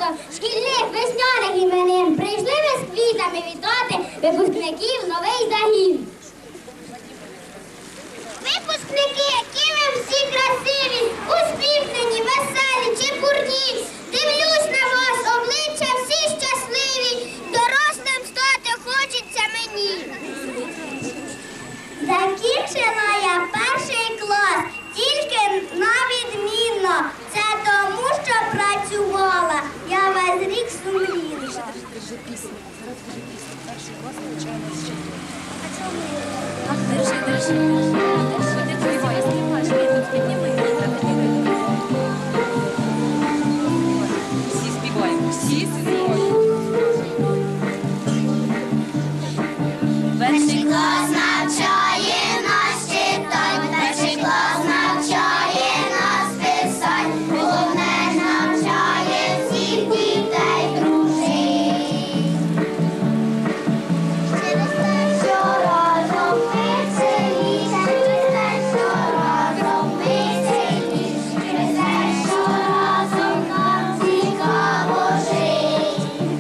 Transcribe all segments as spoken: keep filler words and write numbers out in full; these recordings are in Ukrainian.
святом шкільних весняних іменин прийшли ми з квітами вітати випускників новий загін. Випускники, які ви всі красиві, усміхнені, веселі, чепурні. Дивлюсь на вас, обличчя всі щасливі, дорослим стати хочеться мені. Закінчила я перший клас, тільки на відмінно. Це тому, що працювала. Я весь рік сумлінна. Держи пісню. Зараз держи пісню. Перший клас навчаємо з чим. Так, держи, держи, держи. Держи, ти співай, співаєш. Ритм підніми. Всі співаємо. Всі співаємо. Перший клас навчає нас читать, перший клас навчає нас писать, головне навчає всіх дітей дружить. Через те, що разом ми сильніші, через те, що разом ми сильніші, через те, що разом нам цікаво жить.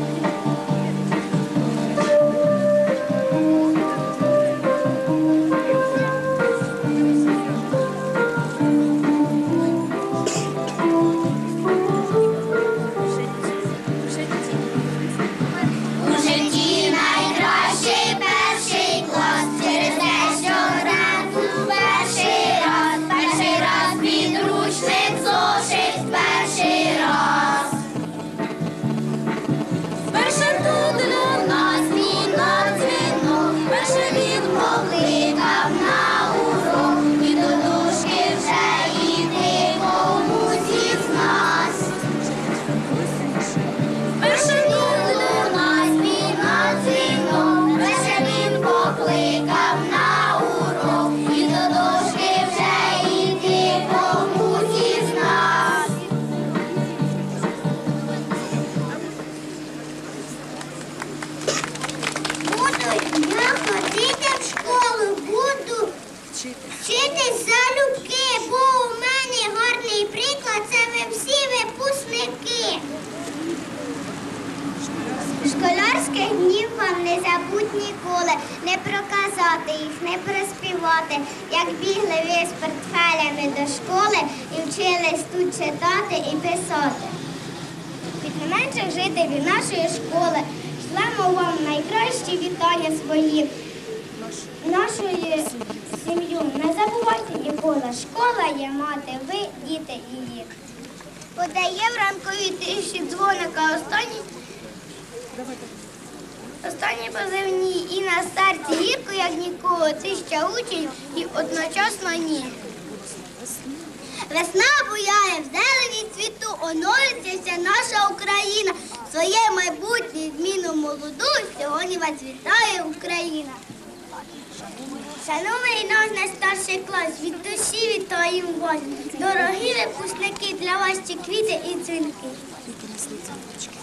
У житті найкращий перший клас, через те, що грав у перший раз, перший раз підручник зошит перший раз. Перше тут для нас вінок дзвінок, перше він покликав на урок, і до дошки вже йти комусь із нас. Перше тут для нас вінок дзвінок, перше він покликав на урок, і до дошки вже йти комусь із нас. Буду я ходити в школу, буду вчитись залюбки, бо у мене гарний приклад, це ви всі випускники. Школярських днів вам не забудь ніколи, не проказати їх, не проспівати, як бігли ви з портфелями до школи і вчились тут читати і писати. Від найменших жителів нашої школи шлемо вам найкращі вітання свої, нашої сім'ю. Не забувайте ніколи, школа є мати, ви діти її. Подає в ранковій тиші дзвоника останній, останні позивні, і на старті гірко, як ніколи, ти ще учень і одночасно ні. Весна буяє, в зелені цвіту, оновиться вся наша Україна. Своє майбутнє, зміну молоду, сьогодні вас вітає Україна. Шановний наш найстарший клас, від душі вітаємо вас. Дорогі випускники, для вас ці квіти і дзвінки.